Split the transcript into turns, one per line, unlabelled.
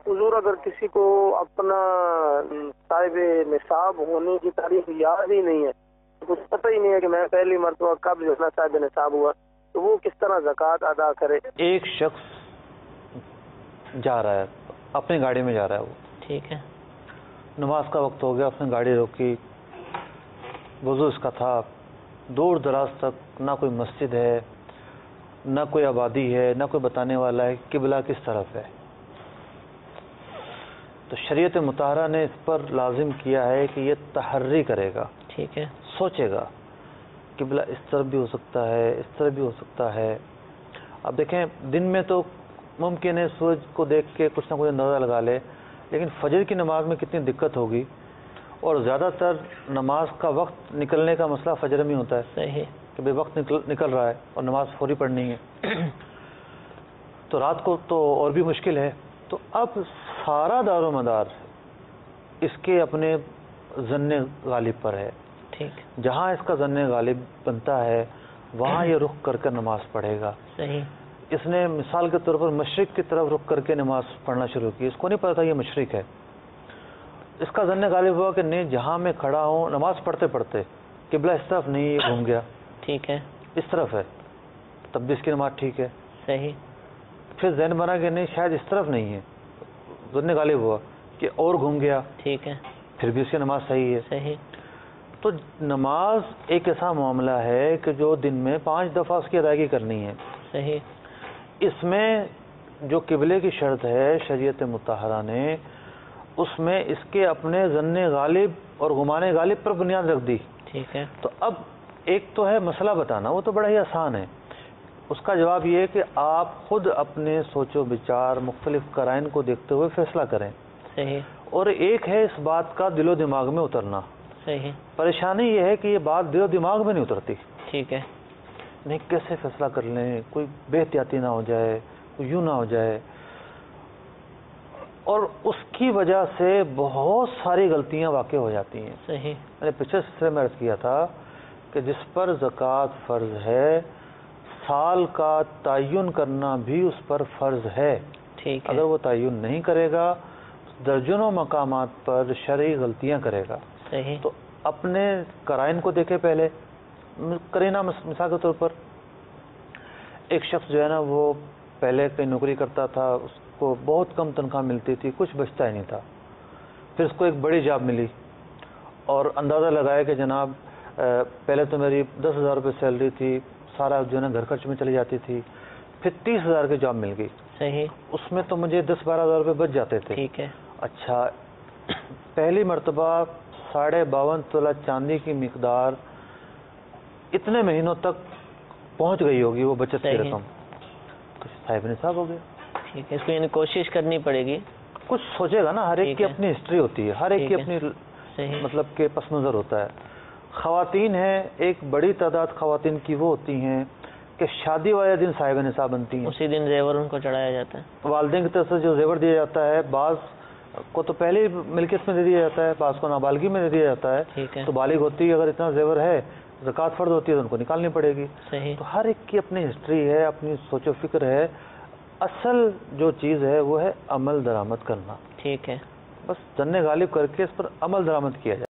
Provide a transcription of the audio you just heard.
हुजूर, अगर किसी को अपना साहिब निसाब होने की तारीख याद ही नहीं है, तो कुछ पता ही नहीं है कि मैं पहली मरतबा कब जो है ना साहिब निसाब हुआ, तो वो किस तरह ज़कात अदा करे?
एक शख्स जा रहा है, अपनी गाड़ी में जा रहा है, वो
ठीक है,
नमाज का वक्त हो गया, उसने गाड़ी रोकी, वज़ू इसका था, दूर दराज तक ना कोई मस्जिद है, ना कोई आबादी है, ना कोई बताने वाला है किबला किस तरफ है। तो शरीयत मुताहरा ने इस पर लाजिम किया है कि ये तहर्री करेगा,
ठीक है,
सोचेगा किबला इस तरफ भी हो सकता है, इस तरफ भी हो सकता है। अब देखें, दिन में तो मुमकिन है सूरज को देख के कुछ ना कुछ अंदाज़ा लगा ले, लेकिन फजर की नमाज में कितनी दिक्कत होगी, और ज़्यादातर नमाज का वक्त निकलने का मसला फजर में होता है।
सही
कि भाई वक्त निकल रहा है और नमाज फौरी पढ़नी है, तो रात को तो और भी मुश्किल है। तो अब सारा दारो मदार इसके अपने ज़न्ने गालिब पर है।
ठीक,
जहाँ इसका ज़न्ने गालिब बनता है वहाँ ये रुख करके नमाज पढ़ेगा।
सही,
इसने मिसाल के तौर पर मशरिक की तरफ रुख करके नमाज पढ़ना शुरू की, इसको नहीं पता था ये मशरिक है। इसका ज़न्ने गालिब हुआ कि नहीं, जहाँ मैं खड़ा हूँ नमाज पढ़ते पढ़ते किबला इस तरफ नहीं, ये घूम गया,
ठीक है,
इस तरफ है, तब भी इसकी नमाज ठीक है।
सही,
फिर ज़हन बना कि नहीं शायद इस तरफ नहीं है, ज़न्ने गालिब हुआ कि और घूम गया,
ठीक है,
फिर भी इसकी नमाज सही है।
सही,
तो नमाज एक ऐसा मामला है कि जो दिन में 5 दफ़ा उसकी अदायगी करनी है।
सही,
इसमें जो किबले की शर्त है शरीयत मुताहरा ने, उसमें इसके अपने ज़न्ने गालिब और गुमाने गालिब पर बुनियाद रख दी।
ठीक है,
तो अब एक तो है मसला बताना, वो तो बड़ा ही आसान है। उसका जवाब ये है कि आप खुद अपने सोचो विचार मुख्तलिफ कराइन को देखते हुए फैसला करें।
सही,
और एक है इस बात का दिलो दिमाग में उतरना।
सही,
परेशानी ये है कि ये बात दिलो दिमाग में नहीं उतरती।
ठीक है,
नहीं कैसे फैसला कर लें, कोई बेहतियाती ना हो जाए, कोई यूँ ना हो जाए, और उसकी वजह से बहुत सारी गलतियाँ वाक़ई हो जाती हैं।
सही,
मैंने पिछले सिलसिले में अर्ज़ किया था कि जिस पर ज़कात फ़र्ज़ है, साल का तयन करना भी उस पर फ़र्ज़ है।
ठीक है,
अगर वो तयन नहीं करेगा, दर्जनों मकामात पर शरई गलतियाँ करेगा।
सही,
तो अपने कराइन को देखे पहले। करीना मिसाल के तौर पर एक शख्स जो है ना, वो पहले कहीं नौकरी करता था, उसको बहुत कम तनख्वाह मिलती थी, कुछ बचता ही नहीं था। फिर उसको एक बड़ी जॉब मिली और अंदाज़ा लगाया कि जनाब पहले तो मेरी 10,000 रुपये सैलरी थी, सारा जो है ना घर खर्च में चली जाती थी। फिर 30,000 की जॉब मिल गई।
सही,
उसमें तो मुझे 10-12 हज़ार रुपये बच जाते थे।
ठीक है,
अच्छा, पहली मरतबा 52.5 तोला चांदी की मिकदार इतने महीनों तक पहुंच गई होगी वो बचत की रकम, तो साहिब निसाब हो गया।
ठीक है, इसको यानी कोशिश करनी पड़ेगी।
कुछ सोचेगा ना, हर एक की अपनी हिस्ट्री होती है, हर एक की अपनी
सही,
मतलब के पस नज़र होता है। ख़वातीन हैं, एक बड़ी तादाद ख़वातीन की वो होती हैं कि शादी वाले दिन साहिब निसाब बनती हैं,
उसी दिन जेवर उनको चढ़ाया जाता है।
वालिदैन की तरफ से जो जेवर दिया जाता है, बाज़ को तो पहले मिल्कियत में दे दिया जाता है, बाज़ को नाबालगी में दे दिया जाता है।
ठीक है,
तो बालिग होती है, अगर इतना जेवर है, ज़कात फ़र्ज़ होती है तो उनको निकालनी पड़ेगी।
सही,
तो हर एक की अपनी हिस्ट्री है, अपनी सोचो फिक्र है। असल जो चीज़ है वो है अमल दरामद करना।
ठीक है।
बस जन्ने गालिब करके इस पर अमल दरामद किया जाए।